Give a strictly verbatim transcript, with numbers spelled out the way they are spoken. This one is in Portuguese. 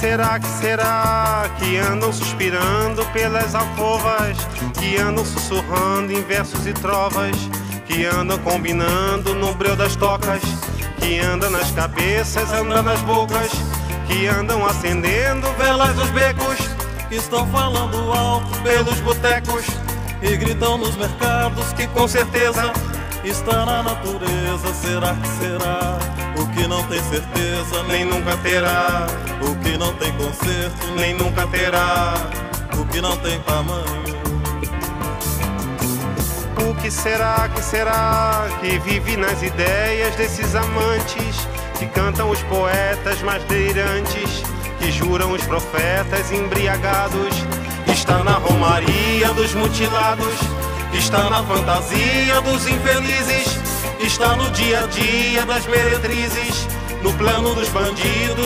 será, que será que andam suspirando pelas alcovas, que andam sussurrando em versos e trovas, que andam combinando no breu das tocas, que andam nas cabeças, andam nas bocas, que andam acendendo velas nos becos, que estão falando alto pelos botecos e gritam nos mercados que com certeza está na natureza. Será que será? O que não tem certeza nem nunca terá, o que não tem conserto nem nunca terá, o que não tem tamanho. O que será, que será que vive nas ideias desses amantes, que cantam os poetas mais delirantes, que juram os profetas embriagados? Está na romaria dos mutilados, está na fantasia dos infelizes, está no dia a dia das meretrizes, no plano dos bandidos.